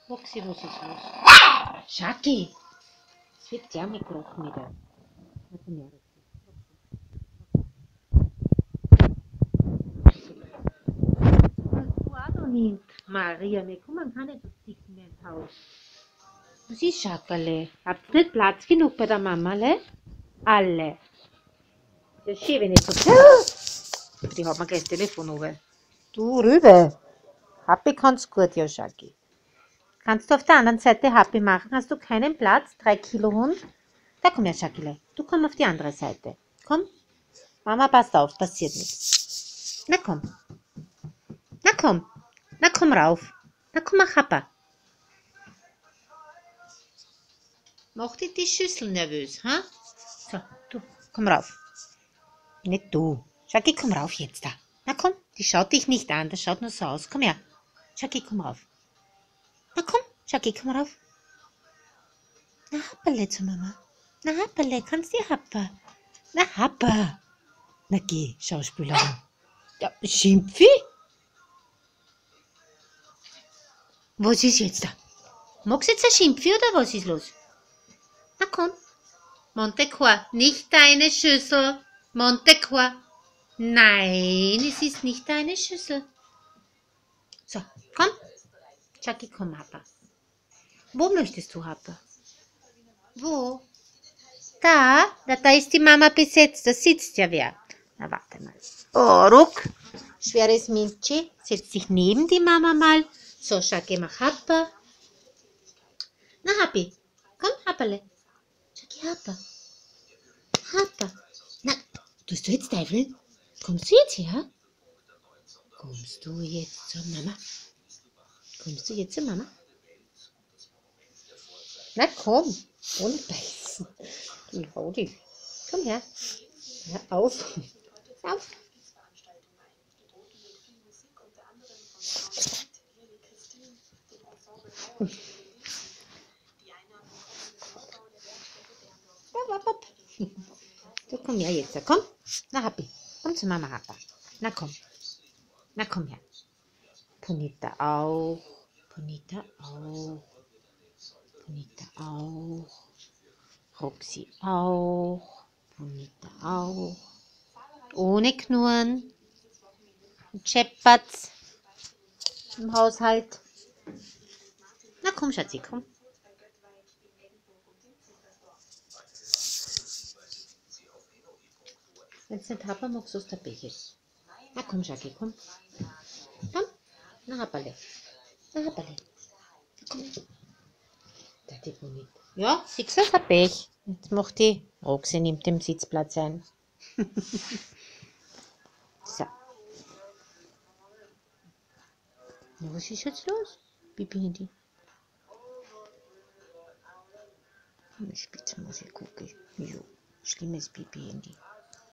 Roxy, was ist los? Schaki! Es wird zusammengekrochen wieder. Warte mal, du auch noch nicht. Maria, wir kommen gar nicht auf dich mehr ins Haus. Was ist, Schackerle? Habt ihr nicht Platz genug bei der Mama, le? Alle. Das ist schön, wenn ich so... Die hat mir gleich das Telefon oben. Du Rübe. Happy kannst gut, ja, Schaki. Kannst du auf der anderen Seite Happy machen? Hast du keinen Platz? 3 Kilo Hund? Da komm her, Schakile. Du komm auf die andere Seite. Komm. Mama, passt auf, passiert nichts. Na komm. Na komm. Na komm rauf. Na komm, mach Happa. Mach dir die Schüssel nervös, ha? So, du, komm rauf. Nicht du. Schaki, komm rauf jetzt da. Na komm, die schaut dich nicht an, das schaut nur so aus. Komm her. Schaki, komm rauf. Na komm, Schaki, komm rauf. Na, Happerle zu Mama. Na, Happerle, kannst du Happa? Na, Happa. Na, geh, Schauspielerin. Ja, Schimpfi? Was ist jetzt da? Magst du jetzt ein Schimpfi oder was ist los? Na komm. Montecor, nicht deine Schüssel. Montecor. Nein, es ist nicht deine Schüssel. So, komm. Chucky, komm, Happa. Wo möchtest du, Happa? Wo? Da ist die Mama besetzt. Da sitzt ja wer. Na, warte mal. Oh, ruck. Schweres Mädchen. Setz dich neben die Mama mal. So, Chucky, mach Happa. Na, Happy. Komm, Happerle. Chucky, Happa. Happa. Na, tust du jetzt Teufel? Kommst du jetzt her? Kommst du jetzt zur Mama? Kommst du jetzt zur Mama? Na komm, ohne Beißen. Laudi. Komm her. Hör auf. Auf. Du komm her jetzt. Komm. Na, Happy. Komm zu Mama, Happa. Na komm. Na komm her. Ponita auch. Ponita auch. Ponita auch. Roxy auch. Ponita auch. Ohne Knurren. Scheppert's im Haushalt. Na komm, Schatzi, komm. Wenn's nicht Happa magst, du der Becher. Na komm, Schacki, komm. Komm. Na, Happerle. Na, Happerle. Komm. Die Bonit. Ja, siehst du, ein Pech. Jetzt macht die Roxy, nimmt den Sitzplatz ein. So. Na, was ist jetzt los? Bibi-Handy. Spitzmusik gucke ich. Jo, schlimmes Bibi-Handy.